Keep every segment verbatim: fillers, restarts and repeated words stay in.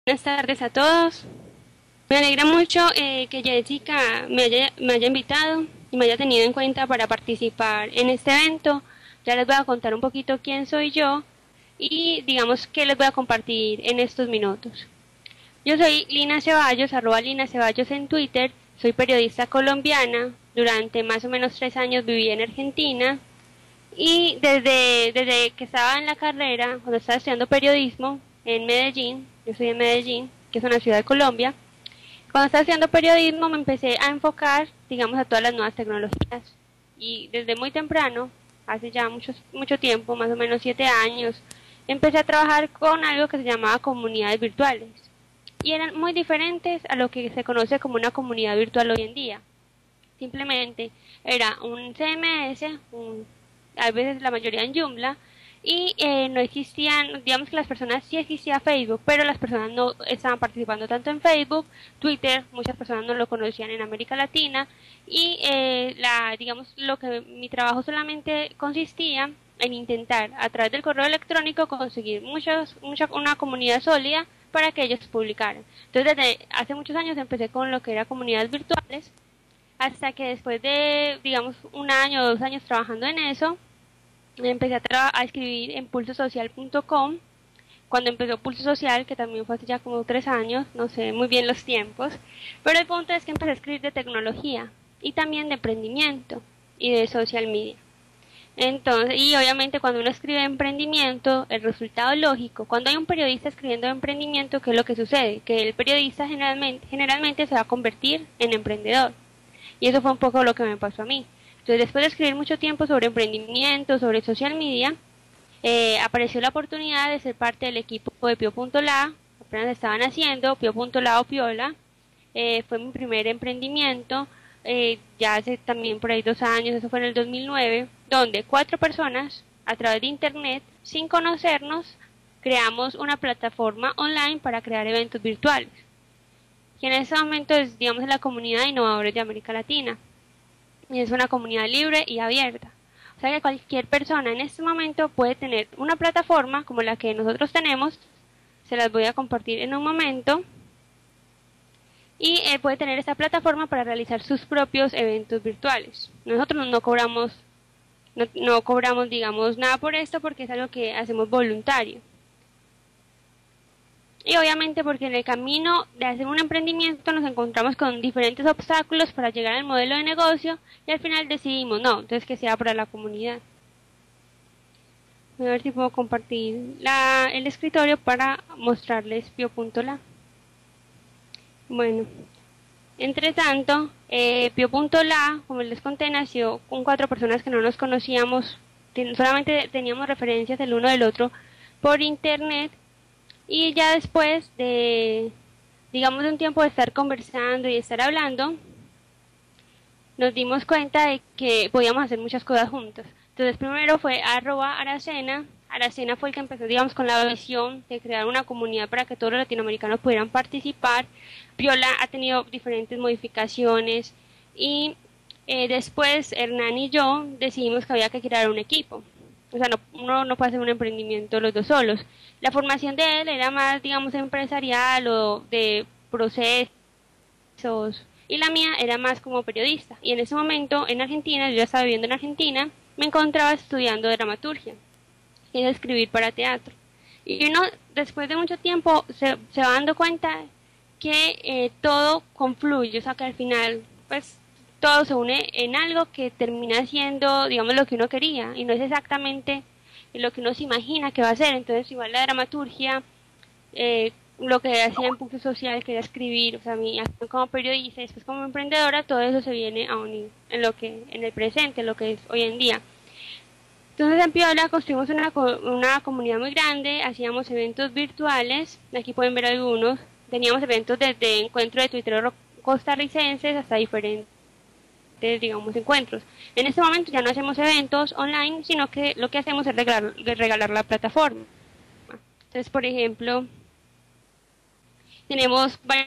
Buenas tardes a todos. Me alegra mucho eh, que Jessica me haya, me haya invitado y me haya tenido en cuenta para participar en este evento. Ya les voy a contar un poquito quién soy yo y digamos qué les voy a compartir en estos minutos. Yo soy Lina Ceballos, arroba Lina Ceballos en Twitter. Soy periodista colombiana. Durante más o menos tres años viví en Argentina. Y desde, desde que estaba en la carrera, cuando estaba estudiando periodismo en Medellín, yo soy de Medellín, que es una ciudad de Colombia, cuando estaba estudiando periodismo me empecé a enfocar, digamos, a todas las nuevas tecnologías. Y desde muy temprano, hace ya mucho, mucho tiempo, más o menos siete años, empecé a trabajar con algo que se llamaba comunidades virtuales. Y eran muy diferentes a lo que se conoce como una comunidad virtual hoy en día. Simplemente era un C M S, un a veces la mayoría en Joomla, y eh, no existían, digamos que las personas sí existía Facebook, pero las personas no estaban participando tanto en Facebook, Twitter, muchas personas no lo conocían en América Latina, y eh, la, digamos, lo que mi trabajo solamente consistía en intentar a través del correo electrónico conseguir muchos, mucha, una comunidad sólida para que ellos publicaran. Entonces desde hace muchos años empecé con lo que era comunidades virtuales, hasta que después de, digamos, un año o dos años trabajando en eso, empecé a, a escribir en pulso social punto com. Cuando empezó Pulso Social, que también fue hace ya como tres años, no sé muy bien los tiempos, pero el punto es que empecé a escribir de tecnología y también de emprendimiento y de social media. Entonces, y obviamente cuando uno escribe de emprendimiento, el resultado lógico, cuando hay un periodista escribiendo de emprendimiento, ¿qué es lo que sucede? Que el periodista generalmente, generalmente se va a convertir en emprendedor. Y eso fue un poco lo que me pasó a mí. Entonces, después de escribir mucho tiempo sobre emprendimiento, sobre social media, eh, apareció la oportunidad de ser parte del equipo de Pio.la. Apenas estaban haciendo Pio.la o Piola. Eh, fue mi primer emprendimiento, eh, ya hace también por ahí dos años, eso fue en el dos mil nueve, donde cuatro personas, a través de internet, sin conocernos, creamos una plataforma online para crear eventos virtuales, que en ese momento es, digamos, la comunidad de innovadores de América Latina. Y es una comunidad libre y abierta. O sea que cualquier persona en este momento puede tener una plataforma como la que nosotros tenemos, se las voy a compartir en un momento, y eh, puede tener esta plataforma para realizar sus propios eventos virtuales. Nosotros no cobramos, no, no cobramos, digamos, nada por esto porque es algo que hacemos voluntario. Y obviamente porque en el camino de hacer un emprendimiento nos encontramos con diferentes obstáculos para llegar al modelo de negocio y al final decidimos, no, entonces que sea para la comunidad. Voy a ver si puedo compartir la, el escritorio para mostrarles Pio.la. Bueno, entre tanto, eh, Pio.la, como les conté, nació con cuatro personas que no nos conocíamos, solamente teníamos referencias el uno del otro por internet. Y ya después de, digamos, de un tiempo de estar conversando y estar hablando, nos dimos cuenta de que podíamos hacer muchas cosas juntos. Entonces primero fue arroba Aracena. Aracena fue el que empezó, digamos, con la visión de crear una comunidad para que todos los latinoamericanos pudieran participar. Piola ha tenido diferentes modificaciones y eh, después Hernán y yo decidimos que había que crear un equipo. O sea, no, uno no puede hacer un emprendimiento los dos solos. La formación de él era más, digamos, empresarial o de procesos, y la mía era más como periodista. Y en ese momento, en Argentina, yo ya estaba viviendo en Argentina, me encontraba estudiando dramaturgia, que es escribir para teatro. Y uno, después de mucho tiempo, se, se va dando cuenta que eh, todo confluye, o sea, que al final, pues, todo se une en algo que termina siendo, digamos, lo que uno quería, y no es exactamente lo que uno se imagina que va a ser. Entonces, igual la dramaturgia, eh, lo que hacía en Pulso Social, que era escribir, o sea, mi acción como periodista y después como emprendedora, todo eso se viene a unir en lo que, en el presente, lo que es hoy en día. Entonces en Piola construimos una, una comunidad muy grande, hacíamos eventos virtuales, aquí pueden ver algunos, teníamos eventos desde encuentros de tuiteros costarricenses hasta diferentes, digamos, encuentros. En este momento ya no hacemos eventos online, sino que lo que hacemos es regalar, regalar la plataforma. Entonces, por ejemplo, tenemos varias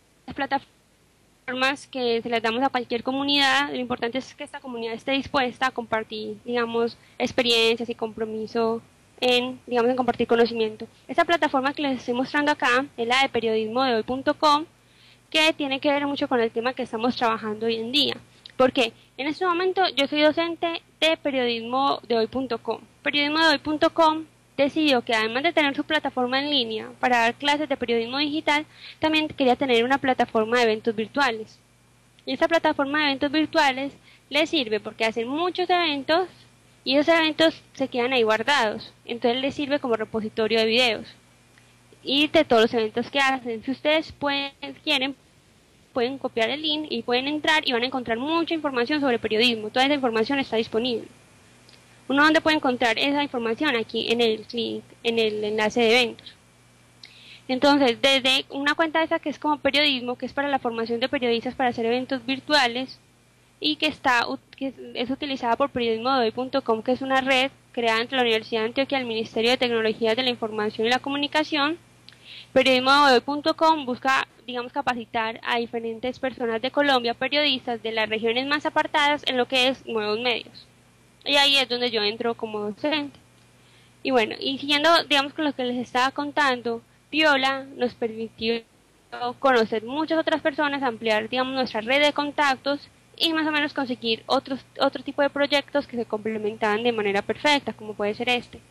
plataformas que se las damos a cualquier comunidad. Lo importante es que esta comunidad esté dispuesta a compartir, digamos, experiencias y compromiso en, digamos, en compartir conocimiento. Esta plataforma que les estoy mostrando acá es la de periodismo de hoy punto com, que tiene que ver mucho con el tema que estamos trabajando hoy en día. Porque en este momento yo soy docente de periodismo de hoy punto com. Periodismo de hoy punto com decidió que además de tener su plataforma en línea para dar clases de periodismo digital, también quería tener una plataforma de eventos virtuales. Y esta plataforma de eventos virtuales les sirve porque hacen muchos eventos y esos eventos se quedan ahí guardados. Entonces les sirve como repositorio de videos y de todos los eventos que hacen. Si ustedes pueden, quieren, pueden copiar el link y pueden entrar y van a encontrar mucha información sobre periodismo. Toda esa información está disponible. ¿Uno dónde puede encontrar esa información? Aquí en el link, en el enlace de eventos. Entonces, desde una cuenta esa que es como periodismo, que es para la formación de periodistas para hacer eventos virtuales y que está que es utilizada por periodismo de hoy punto com, que es una red creada entre la Universidad de Antioquia y el Ministerio de Tecnologías de la Información y la Comunicación. Periodismo de hoy punto com busca, digamos, capacitar a diferentes personas de Colombia, periodistas de las regiones más apartadas en lo que es nuevos medios. Y ahí es donde yo entro como docente. Y bueno, y siguiendo, digamos, con lo que les estaba contando, Piola nos permitió conocer muchas otras personas, ampliar, digamos, nuestra red de contactos y más o menos conseguir otros, otro tipo de proyectos que se complementaban de manera perfecta, como puede ser este.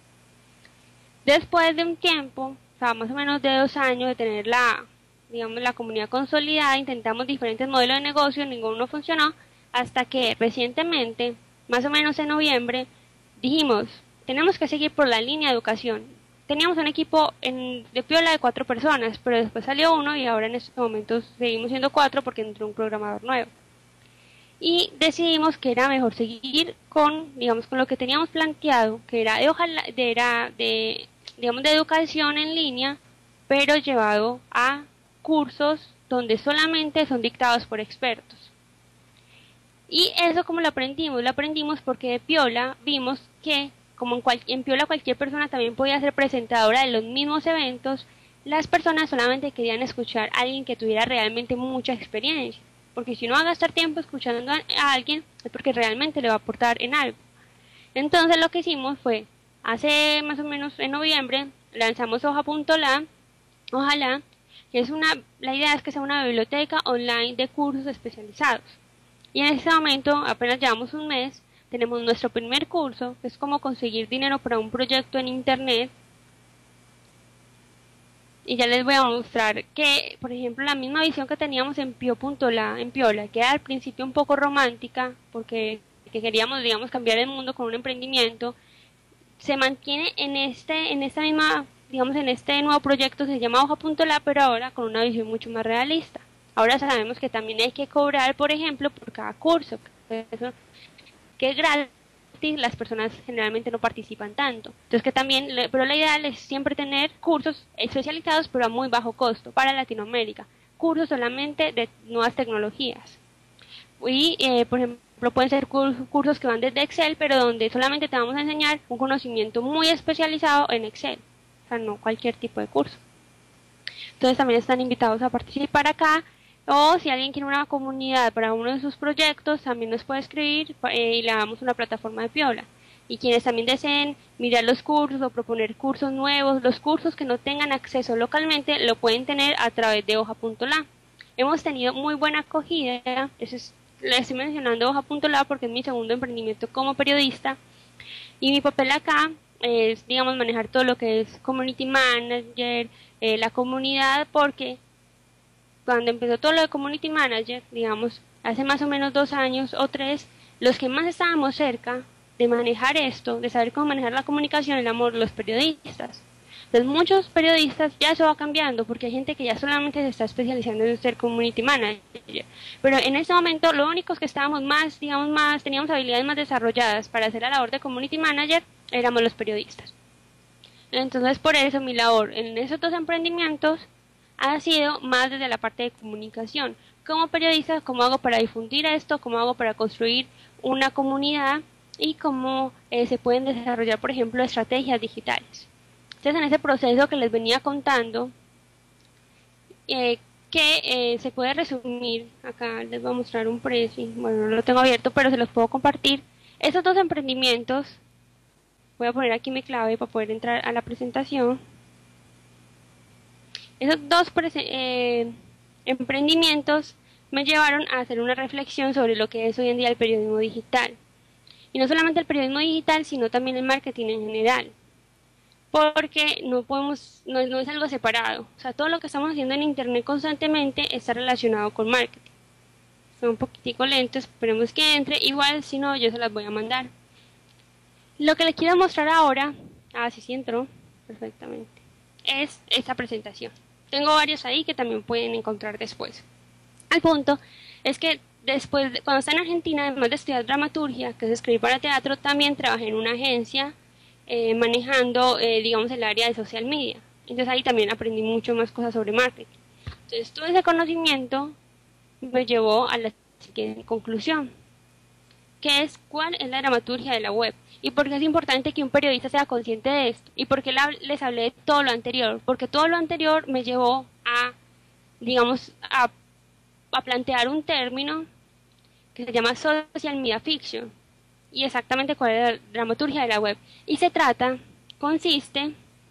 Después de un tiempo, o sea, más o menos de dos años de tener la, digamos, la comunidad consolidada, intentamos diferentes modelos de negocio, ninguno funcionó, hasta que recientemente, más o menos en noviembre, dijimos, tenemos que seguir por la línea de educación. Teníamos un equipo en, de Piola de cuatro personas, pero después salió uno y ahora en estos momentos seguimos siendo cuatro porque entró un programador nuevo. Y decidimos que era mejor seguir con, digamos, con lo que teníamos planteado, que era de, ojalá, de, era de, digamos, de educación en línea, pero llevado a cursos donde solamente son dictados por expertos. Y eso como lo aprendimos, lo aprendimos porque de Piola vimos que como en, cual, en Piola cualquier persona también podía ser presentadora de los mismos eventos, las personas solamente querían escuchar a alguien que tuviera realmente mucha experiencia, porque si uno va a gastar tiempo escuchando a, a alguien es porque realmente le va a aportar en algo. Entonces lo que hicimos fue, hace más o menos en noviembre, lanzamos hoja punto la, ojalá, que es una, la idea es que sea una biblioteca online de cursos especializados. Y en este momento, apenas llevamos un mes, tenemos nuestro primer curso, que es cómo conseguir dinero para un proyecto en internet. Y ya les voy a mostrar que, por ejemplo, la misma visión que teníamos en Pio punto la, en Piola, que era al principio un poco romántica, porque que queríamos, digamos, cambiar el mundo con un emprendimiento, se mantiene en este, en esta misma, digamos, en este nuevo proyecto, se llama hoja punto la, pero ahora con una visión mucho más realista. Ahora sabemos que también hay que cobrar, por ejemplo, por cada curso, eso, que es gratis, las personas generalmente no participan tanto. Entonces que también, pero la ideal es siempre tener cursos especializados, pero a muy bajo costo para Latinoamérica. Cursos solamente de nuevas tecnologías. Y, eh, por ejemplo, pueden ser cursos que van desde Excel, pero donde solamente te vamos a enseñar un conocimiento muy especializado en Excel. O sea, no cualquier tipo de curso. Entonces también están invitados a participar acá. O si alguien quiere una comunidad para uno de sus proyectos, también nos puede escribir eh, y le damos una plataforma de Piola. Y quienes también deseen mirar los cursos o proponer cursos nuevos, los cursos que no tengan acceso localmente, lo pueden tener a través de hoja punto la. Hemos tenido muy buena acogida, eso es, le estoy mencionando hoja punto la porque es mi segundo emprendimiento como periodista. Y mi papel acá es, digamos, manejar todo lo que es community manager, eh, la comunidad, porque cuando empezó todo lo de Community Manager, digamos, hace más o menos dos años o tres, los que más estábamos cerca de manejar esto, de saber cómo manejar la comunicación, éramos los periodistas. Entonces muchos periodistas ya eso va cambiando, porque hay gente que ya solamente se está especializando en ser Community Manager. Pero en ese momento, lo único que estábamos más, digamos, más, teníamos habilidades más desarrolladas para hacer la labor de Community Manager, éramos los periodistas. Entonces por eso mi labor en esos dos emprendimientos ha sido más desde la parte de comunicación. Como periodista, ¿cómo hago para difundir esto? ¿Cómo hago para construir una comunidad? Y cómo eh, se pueden desarrollar, por ejemplo, estrategias digitales. Entonces, en ese proceso que les venía contando, eh, que eh, se puede resumir, acá les voy a mostrar un precio, bueno, no lo tengo abierto, pero se los puedo compartir. Estos dos emprendimientos Voy a poner aquí mi clave para poder entrar a la presentación. Esos dos eh, emprendimientos me llevaron a hacer una reflexión sobre lo que es hoy en día el periodismo digital. Y no solamente el periodismo digital, sino también el marketing en general. Porque no podemos, no, no es algo separado. O sea, todo lo que estamos haciendo en internet constantemente está relacionado con marketing. Son un poquitico lentos, esperemos que entre. Igual, si no, yo se las voy a mandar. Lo que les quiero mostrar ahora, ah, sí, sí entró, perfectamente, es esta presentación. Tengo varios ahí que también pueden encontrar después. Al punto es que después, de, cuando estaba en Argentina, además de estudiar dramaturgia, que es escribir para teatro, también trabajé en una agencia eh, manejando, eh, digamos, el área de social media. Entonces ahí también aprendí mucho más cosas sobre marketing. Entonces todo ese conocimiento me llevó a la siguiente conclusión, que es cuál es la dramaturgia de la web y por qué es importante que un periodista sea consciente de esto y por qué les hablé de todo lo anterior, porque todo lo anterior me llevó a, digamos, a, a plantear un término que se llama social media fiction y exactamente cuál es la dramaturgia de la web. Y se trata, consiste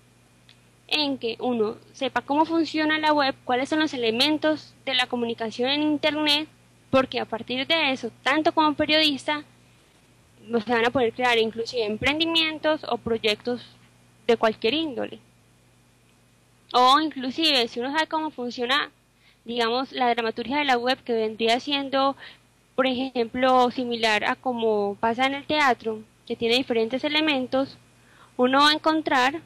en que uno sepa cómo funciona la web, cuáles son los elementos de la comunicación en internet, porque a partir de eso, tanto como periodista, se van a poder crear inclusive emprendimientos o proyectos de cualquier índole. O inclusive, si uno sabe cómo funciona, digamos, la dramaturgia de la web, que vendría siendo, por ejemplo, similar a como pasa en el teatro, que tiene diferentes elementos, uno va a encontrar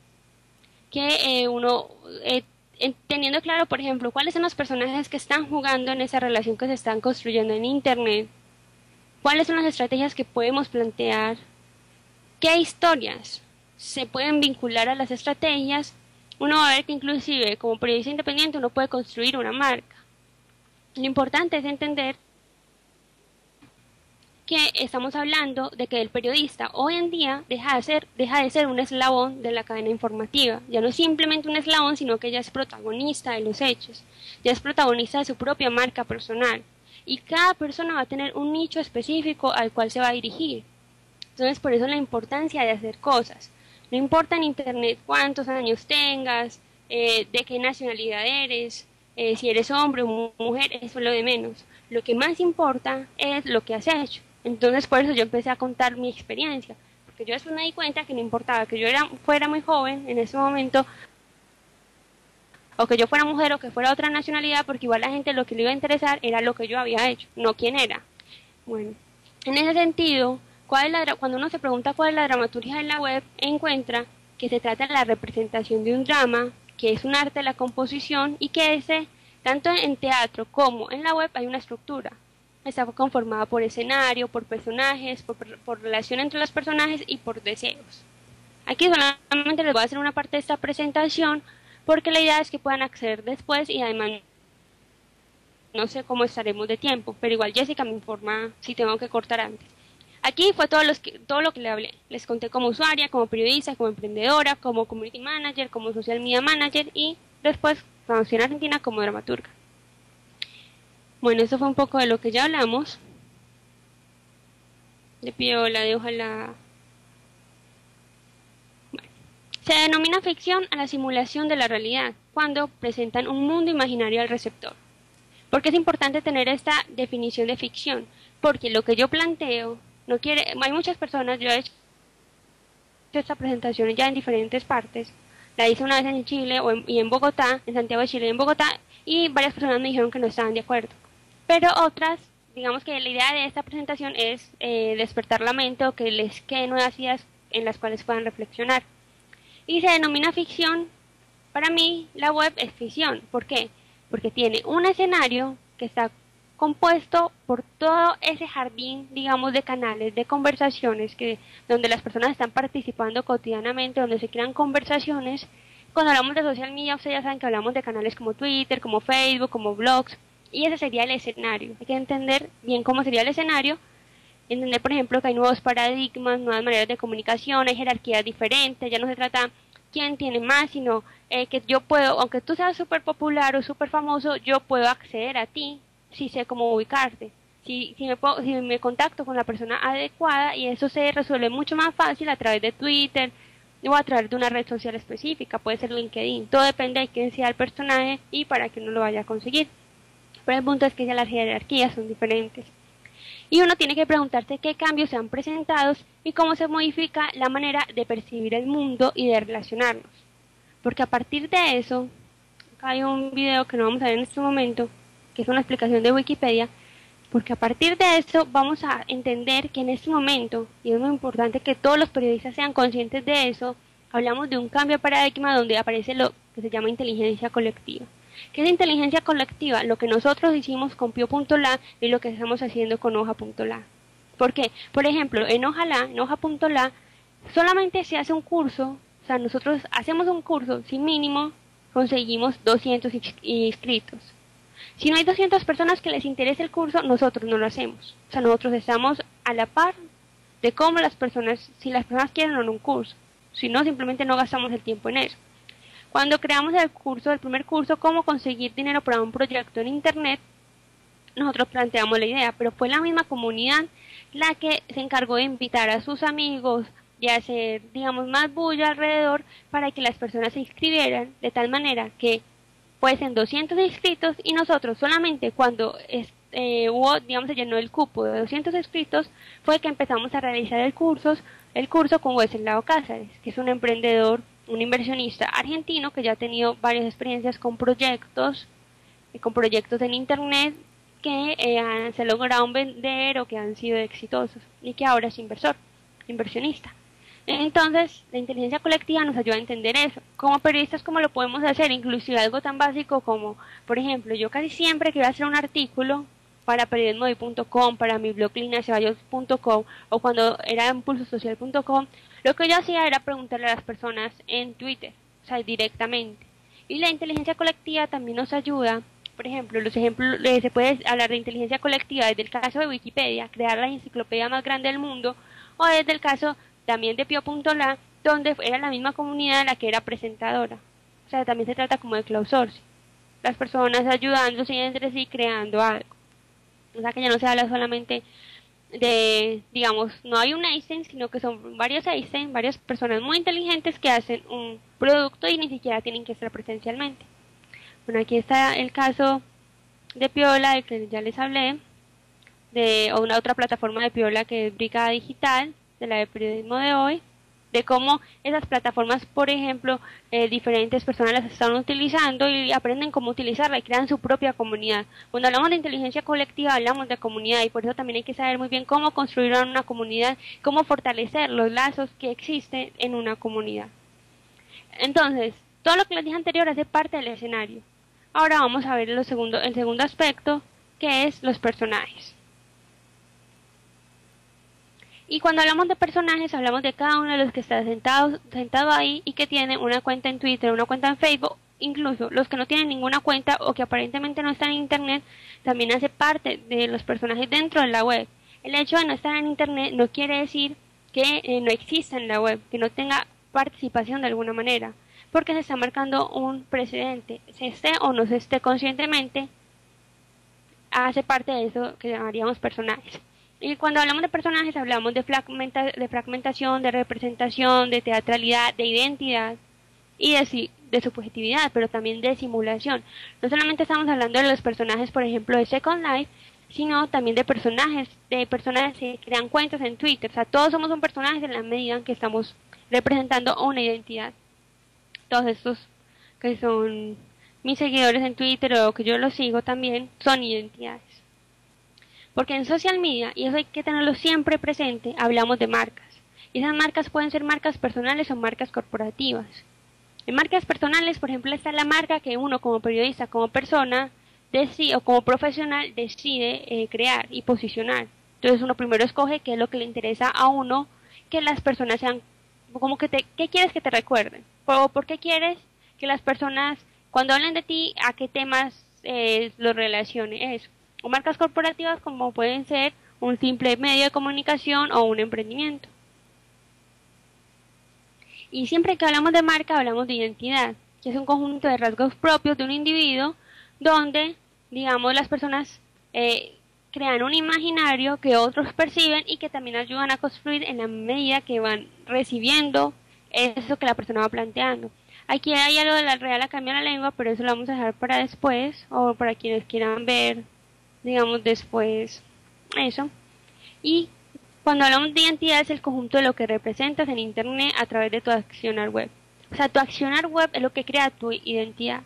que eh, uno, eh, teniendo claro, por ejemplo, cuáles son los personajes que están jugando en esa relación que se están construyendo en internet, cuáles son las estrategias que podemos plantear, qué historias se pueden vincular a las estrategias, uno va a ver que inclusive como periodista independiente uno puede construir una marca. Lo importante es entender que estamos hablando de que el periodista hoy en día deja de ser, deja de ser un eslabón de la cadena informativa. Ya no es simplemente un eslabón, sino que ya es protagonista de los hechos, ya es protagonista de su propia marca personal. Y cada persona va a tener un nicho específico al cual se va a dirigir. Entonces, por eso la importancia de hacer cosas. No importa en internet cuántos años tengas, eh, de qué nacionalidad eres, eh, si eres hombre o mujer, eso es lo de menos. Lo que más importa es lo que has hecho. Entonces, por eso yo empecé a contar mi experiencia, porque yo después me di cuenta que no importaba que yo era, fuera muy joven en ese momento, o que yo fuera mujer o que fuera otra nacionalidad, porque igual la gente lo que le iba a interesar era lo que yo había hecho, no quién era. Bueno, en ese sentido, ¿cuál es la, cuando uno se pregunta cuál es la dramaturgia de la web, encuentra que se trata de la representación de un drama, que es un arte de la composición y que ese, tanto en teatro como en la web, hay una estructura. Está conformada por escenario, por personajes, por, por relación entre los personajes y por deseos. Aquí solamente les voy a hacer una parte de esta presentación porque la idea es que puedan acceder después y además no sé cómo estaremos de tiempo, pero igual Jessica me informa si tengo que cortar antes. Aquí fue todo, los que, todo lo que le hablé. Les conté como usuaria, como periodista, como emprendedora, como community manager, como social media manager y después, cuando estoy en Argentina, como dramaturga. Bueno, eso fue un poco de lo que ya hablamos. Le pido la de ojalá. Bueno. Se denomina ficción a la simulación de la realidad, cuando presentan un mundo imaginario al receptor. ¿Por qué es importante tener esta definición de ficción? Porque lo que yo planteo, no quiere, hay muchas personas, yo he hecho esta presentación ya en diferentes partes, la hice una vez en Chile o en, y en Bogotá, en Santiago de Chile y en Bogotá, y varias personas me dijeron que no estaban de acuerdo. Pero otras, digamos que la idea de esta presentación es eh, despertar la mente o que les queden nuevas ideas en las cuales puedan reflexionar. Y se denomina ficción, para mí la web es ficción. ¿Por qué? Porque tiene un escenario que está compuesto por todo ese jardín, digamos, de canales, de conversaciones, que donde las personas están participando cotidianamente, donde se crean conversaciones. Cuando hablamos de social media, ustedes ya saben que hablamos de canales como Twitter, como Facebook, como blogs, y ese sería el escenario. Hay que entender bien cómo sería el escenario, entender, por ejemplo, que hay nuevos paradigmas, nuevas maneras de comunicación, hay jerarquías diferentes, ya no se trata quién tiene más, sino eh, que yo puedo, aunque tú seas súper popular o súper famoso, yo puedo acceder a ti si sé cómo ubicarte. Si, si, me puedo, si me contacto con la persona adecuada, y eso se resuelve mucho más fácil a través de Twitter o a través de una red social específica, puede ser LinkedIn, todo depende de quién sea el personaje y para que uno lo vaya a conseguir. Pero el punto es que ya las jerarquías son diferentes. Y uno tiene que preguntarse qué cambios se han presentado y cómo se modifica la manera de percibir el mundo y de relacionarnos. Porque a partir de eso, acá hay un video que no vamos a ver en este momento, que es una explicación de Wikipedia, porque a partir de eso vamos a entender que en este momento, y es muy importante que todos los periodistas sean conscientes de eso, hablamos de un cambio de paradigma donde aparece lo que se llama inteligencia colectiva. ¿Qué es inteligencia colectiva? Lo que nosotros hicimos con Pío.la y lo que estamos haciendo con Hoja.la. ¿Por qué? Por ejemplo, en Hoja.la, en Hoja.la, solamente se hace un curso, o sea, nosotros hacemos un curso, sin mínimo, conseguimos doscientos inscritos. Si no hay doscientas personas que les interese el curso, nosotros no lo hacemos. O sea, nosotros estamos a la par de cómo las personas, si las personas quieren o no un curso. Si no, simplemente no gastamos el tiempo en eso. Cuando creamos el curso, el primer curso, cómo conseguir dinero para un proyecto en internet, nosotros planteamos la idea, pero fue la misma comunidad la que se encargó de invitar a sus amigos y hacer, digamos, más bulla alrededor para que las personas se inscribieran, de tal manera que fuesen doscientos inscritos y nosotros solamente cuando es, eh, hubo, digamos, se llenó el cupo de doscientos inscritos, fue que empezamos a realizar el curso, el curso con Wenceslao Cáceres, que es un emprendedor, un inversionista argentino que ya ha tenido varias experiencias con proyectos, eh, con proyectos en internet que eh, han, se lograron vender o que han sido exitosos y que ahora es inversor, inversionista. Entonces, la inteligencia colectiva nos ayuda a entender eso. Como periodistas, ¿cómo lo podemos hacer? Inclusive algo tan básico como, por ejemplo, yo casi siempre que voy a hacer un artículo para periodismo hoy punto com, para mi blog lina ceballos punto com o cuando era impulso social punto com, lo que yo hacía era preguntarle a las personas en Twitter, o sea, directamente. Y la inteligencia colectiva también nos ayuda, por ejemplo, los ejemplos, eh, se puede hablar de inteligencia colectiva desde el caso de Wikipedia, crear la enciclopedia más grande del mundo, o desde el caso también de Pío.la, donde era la misma comunidad la que era presentadora. O sea, también se trata como de crowdsourcing. Las personas ayudándose entre sí creando algo. O sea, que ya no se habla solamente de, digamos, no hay un Einstein, sino que son varios Einstein, varias personas muy inteligentes que hacen un producto y ni siquiera tienen que estar presencialmente. Bueno, aquí está el caso de Piola, del que ya les hablé, de o una otra plataforma de Piola que es Brigada Digital, de la de periodismo de hoy, de cómo esas plataformas, por ejemplo, eh, diferentes personas las están utilizando y aprenden cómo utilizarla y crean su propia comunidad. Cuando hablamos de inteligencia colectiva, hablamos de comunidad y por eso también hay que saber muy bien cómo construir una comunidad, cómo fortalecer los lazos que existen en una comunidad. Entonces, todo lo que les dije anterior hace parte del escenario. Ahora vamos a ver lo segundo, el segundo aspecto, que es los personajes. Y cuando hablamos de personajes, hablamos de cada uno de los que está sentado, sentado ahí y que tiene una cuenta en Twitter, una cuenta en Facebook, incluso los que no tienen ninguna cuenta o que aparentemente no están en Internet, también hace parte de los personajes dentro de la web. El hecho de no estar en Internet no quiere decir que eh, no exista en la web, que no tenga participación de alguna manera, porque se está marcando un precedente, se esté o no se esté conscientemente, hace parte de eso que llamaríamos personajes. Y cuando hablamos de personajes hablamos de, fragmenta de fragmentación, de representación, de teatralidad, de identidad y de, de subjetividad, pero también de simulación. No solamente estamos hablando de los personajes, por ejemplo, de Second Life, sino también de personajes, de personas que crean cuentas en Twitter. O sea, todos somos un personaje en la medida en que estamos representando una identidad. Todos estos que son mis seguidores en Twitter o que yo los sigo también son identidades. Porque en social media, y eso hay que tenerlo siempre presente, hablamos de marcas. Y esas marcas pueden ser marcas personales o marcas corporativas. En marcas personales, por ejemplo, está la marca que uno como periodista, como persona, decide, o como profesional, decide eh, crear y posicionar. Entonces uno primero escoge qué es lo que le interesa a uno, que las personas sean, como que te, ¿qué quieres que te recuerden? O ¿por qué quieres que las personas, cuando hablen de ti, a qué temas eh, lo relacione eso? O marcas corporativas como pueden ser un simple medio de comunicación o un emprendimiento. Y siempre que hablamos de marca hablamos de identidad, que es un conjunto de rasgos propios de un individuo donde, digamos, las personas eh, crean un imaginario que otros perciben y que también ayudan a construir en la medida que van recibiendo eso que la persona va planteando. Aquí hay algo de la Real Academia de la Lengua, pero eso lo vamos a dejar para después, o para quienes quieran ver, digamos, después eso. Y cuando hablamos de identidad es el conjunto de lo que representas en Internet a través de tu accionar web. O sea, tu accionar web es lo que crea tu identidad.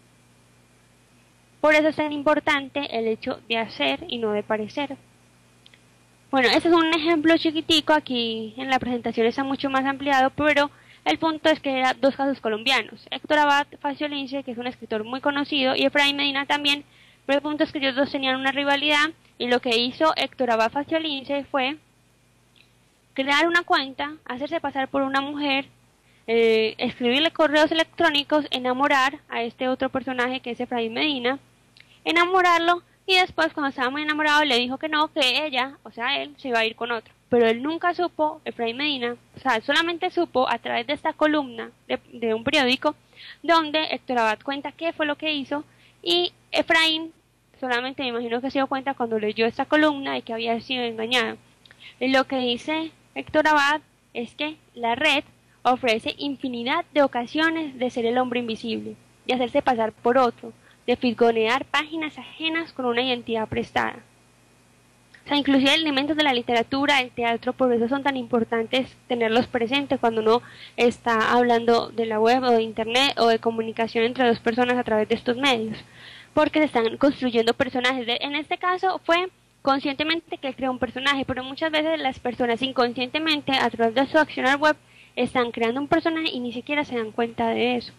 Por eso es tan importante el hecho de hacer y no de parecer. Bueno, este es un ejemplo chiquitico, aquí en la presentación está mucho más ampliado, pero el punto es que eran dos casos colombianos. Héctor Abad Faciolince, que es un escritor muy conocido, y Efraín Medina también, pero el punto es que ellos dos tenían una rivalidad, y lo que hizo Héctor Abad Faciolince fue crear una cuenta, hacerse pasar por una mujer, eh, escribirle correos electrónicos, enamorar a este otro personaje que es Efraín Medina, enamorarlo, y después cuando estaba muy enamorado le dijo que no, que ella, o sea él, se iba a ir con otro. Pero él nunca supo, Efraín Medina, o sea, solamente supo a través de esta columna de, de un periódico, donde Héctor Abad cuenta qué fue lo que hizo, y Efraín solamente me imagino que se dio cuenta cuando leyó esta columna de que había sido engañado. Lo que dice Héctor Abad es que la red ofrece infinidad de ocasiones de ser el hombre invisible, de hacerse pasar por otro, de fisgonear páginas ajenas con una identidad prestada. O sea, inclusive elementos de la literatura, del teatro, por eso son tan importantes tenerlos presentes cuando uno está hablando de la web o de internet o de comunicación entre dos personas a través de estos medios, porque se están construyendo personajes. De, en este caso fue conscientemente que él creó un personaje, pero muchas veces las personas inconscientemente a través de su accionar web están creando un personaje y ni siquiera se dan cuenta de eso.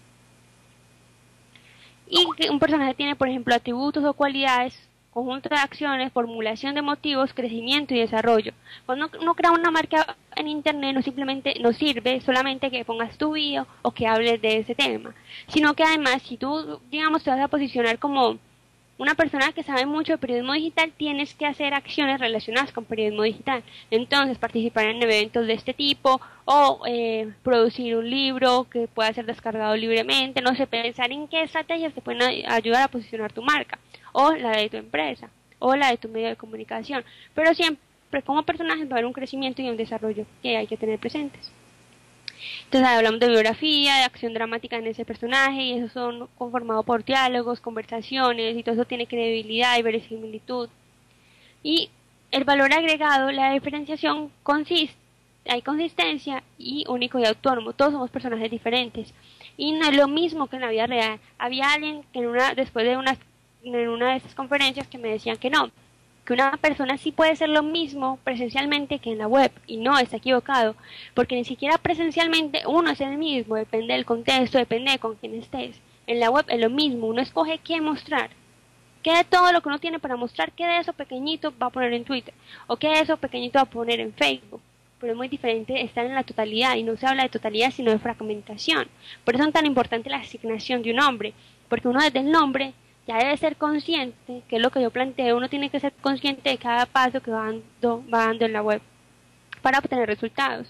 Y que un personaje tiene, por ejemplo, atributos o cualidades, conjunto de acciones, formulación de motivos, crecimiento y desarrollo. Cuando uno crea una marca en internet no simplemente no sirve solamente que pongas tu video o que hables de ese tema, sino que además si tú, digamos, te vas a posicionar como una persona que sabe mucho de periodismo digital, tienes que hacer acciones relacionadas con periodismo digital. Entonces, participar en eventos de este tipo o eh, producir un libro que pueda ser descargado libremente, no sé, pensar en qué estrategias te pueden ayudar a posicionar tu marca, o la de tu empresa, o la de tu medio de comunicación. Pero siempre, como personajes, va a haber un crecimiento y un desarrollo que hay que tener presentes. Entonces hablamos de biografía, de acción dramática en ese personaje, y eso son conformados por diálogos, conversaciones, y todo eso tiene credibilidad y verosimilitud. Y el valor agregado, la diferenciación consiste, hay consistencia y único y autónomo, todos somos personajes diferentes. Y no es lo mismo que en la vida real. Había alguien que en una, después de una, en una de estas conferencias que me decían que no, que una persona sí puede ser lo mismo presencialmente que en la web, y no, está equivocado, porque ni siquiera presencialmente uno es el mismo, depende del contexto, depende de con quién estés. En la web es lo mismo, uno escoge qué mostrar, qué de todo lo que uno tiene para mostrar, qué de eso pequeñito va a poner en Twitter, o qué de eso pequeñito va a poner en Facebook. Pero es muy diferente estar en la totalidad, y no se habla de totalidad sino de fragmentación. Por eso es tan importante la asignación de un nombre, porque uno desde el nombre ya debe ser consciente, que es lo que yo planteo, uno tiene que ser consciente de cada paso que va dando, va dando en la web para obtener resultados.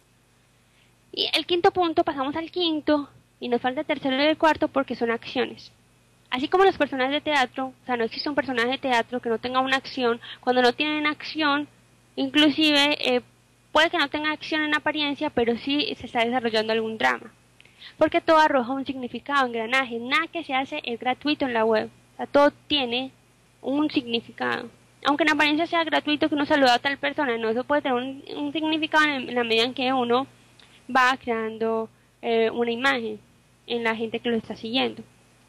Y el quinto punto, pasamos al quinto, y nos falta el tercero y el cuarto porque son acciones. Así como los personajes de teatro, o sea, no existe un personaje de teatro que no tenga una acción. Cuando no tienen acción, inclusive eh, puede que no tenga acción en apariencia, pero sí se está desarrollando algún drama. Porque todo arroja un significado, engranaje, nada que se hace es gratuito en la web, o sea, todo tiene un significado. Aunque en apariencia sea gratuito que uno saluda a tal persona, no, eso puede tener un, un significado en, en la medida en que uno va creando eh, una imagen en la gente que lo está siguiendo.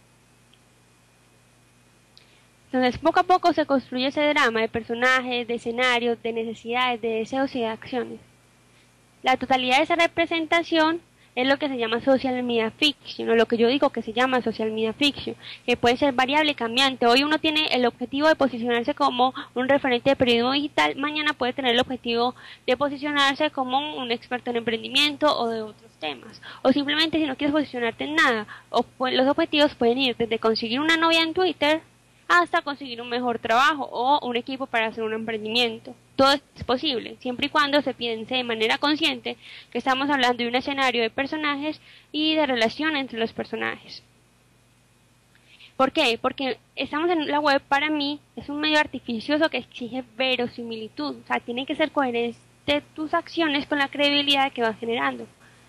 Entonces, poco a poco se construye ese drama de personajes, de escenarios, de necesidades, de deseos y de acciones. La totalidad de esa representación es lo que se llama social media fiction, o lo que yo digo que se llama social media fiction, que puede ser variable y cambiante. Hoy uno tiene el objetivo de posicionarse como un referente de periodismo digital, mañana puede tener el objetivo de posicionarse como un experto en emprendimiento o de otros temas, o simplemente si no quieres posicionarte en nada, o los objetivos pueden ir desde conseguir una novia en Twitter hasta conseguir un mejor trabajo o un equipo para hacer un emprendimiento. Todo es posible, siempre y cuando se piense de manera consciente que estamos hablando de un escenario de personajes y de relación entre los personajes. ¿Por qué? Porque estamos en la web, para mí, es un medio artificioso que exige verosimilitud. O sea, tiene que ser coherente tus acciones con la credibilidad que vas generando.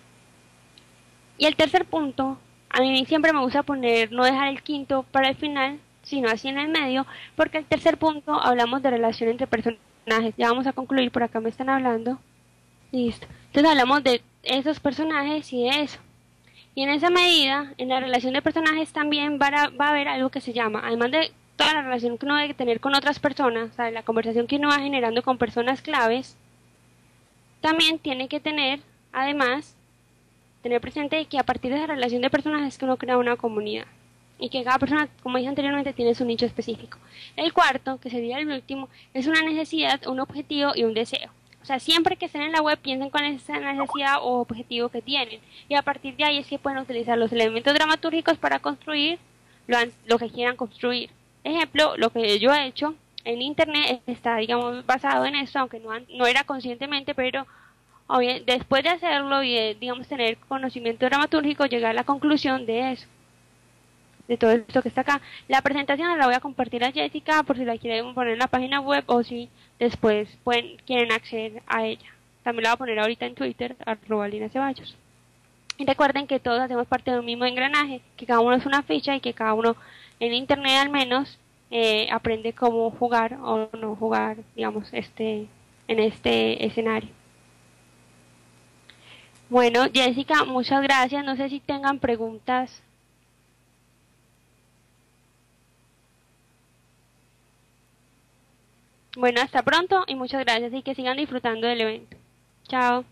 Y el tercer punto, a mí siempre me gusta poner, no dejar el quinto para el final, sino así en el medio, porque el tercer punto hablamos de relación entre personajes. Ya vamos a concluir, por acá me están hablando. Listo. Entonces hablamos de esos personajes y de eso. Y en esa medida, en la relación de personajes también va a, va a haber algo que se llama, además de toda la relación que uno debe tener con otras personas, o sea, la conversación que uno va generando con personas claves, también tiene que tener, además, tener presente que a partir de esa relación de personajes es que uno crea una comunidad. Y que cada persona, como dije anteriormente, tiene su nicho específico. El cuarto, que sería el último, es una necesidad, un objetivo y un deseo. O sea, siempre que estén en la web piensen con esa necesidad o objetivo que tienen. Y a partir de ahí es que pueden utilizar los elementos dramatúrgicos para construir lo, lo que quieran construir. Ejemplo, lo que yo he hecho en internet está, digamos, basado en esto, aunque no, no era conscientemente, pero obvio, después de hacerlo y de, digamos, tener conocimiento dramatúrgico, llegar a la conclusión de eso, de todo esto que está acá. La presentación la voy a compartir a Jessica por si la quieren poner en la página web o si después pueden, quieren acceder a ella. También la voy a poner ahorita en Twitter, arroba Lina Ceballos. Y recuerden que todos hacemos parte de un mismo engranaje, que cada uno es una ficha y que cada uno en internet al menos eh, aprende cómo jugar o no jugar, digamos, este en este escenario. Bueno, Jessica, muchas gracias. No sé si tengan preguntas. Bueno, hasta pronto y muchas gracias y que sigan disfrutando del evento. Chao.